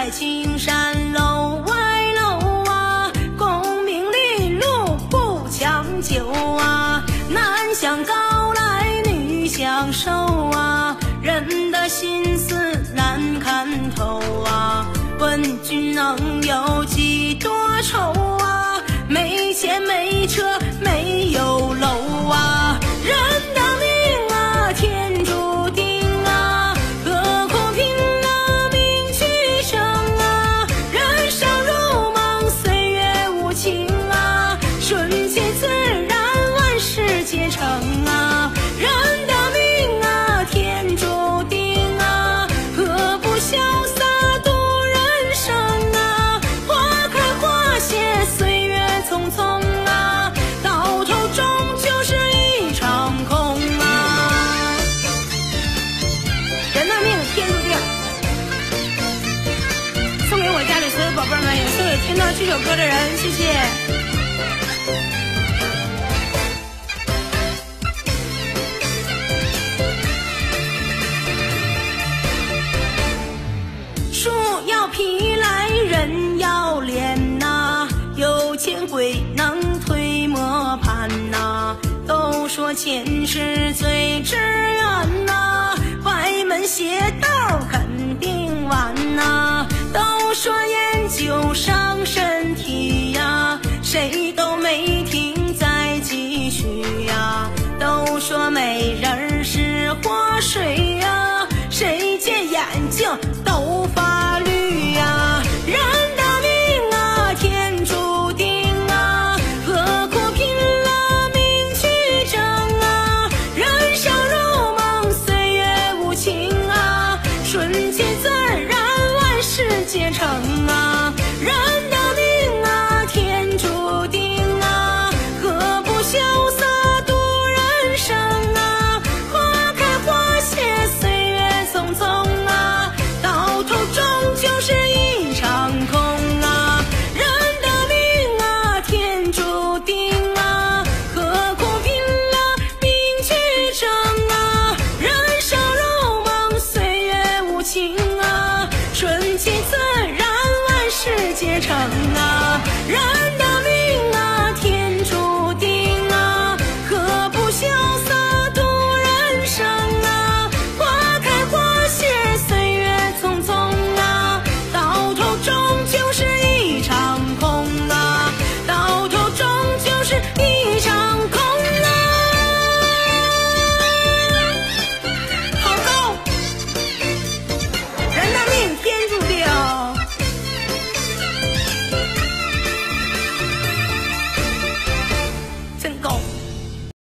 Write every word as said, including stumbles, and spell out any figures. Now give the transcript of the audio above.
在青山楼外楼啊，功名利禄不强求啊，男享高来女享受啊，人的心思难看透啊，问君能有几多愁啊，没钱没车没有楼啊，人的命啊天注定啊，何苦拼了命去争啊，人生如梦岁月无情啊，顺其自然万事皆成啊，人的命啊天注定啊，何不潇洒度人生啊，花开花谢岁月匆匆啊，到头终究是一场空啊，人的命天注定。送给我家里所有宝贝们，也送给听到这首歌的人，谢谢。树要皮来人要脸呐，有钱贵能推磨盘呐，都说钱是最致远呐，歪门邪道肯定完呐，都说烟酒伤身体呀，谁都没听再继续呀，都说美人是活水呀，谁见眼睛都发绿呀，人的命啊天注定啊，何苦拼了命去争啊，人生如梦岁月无情啊，瞬间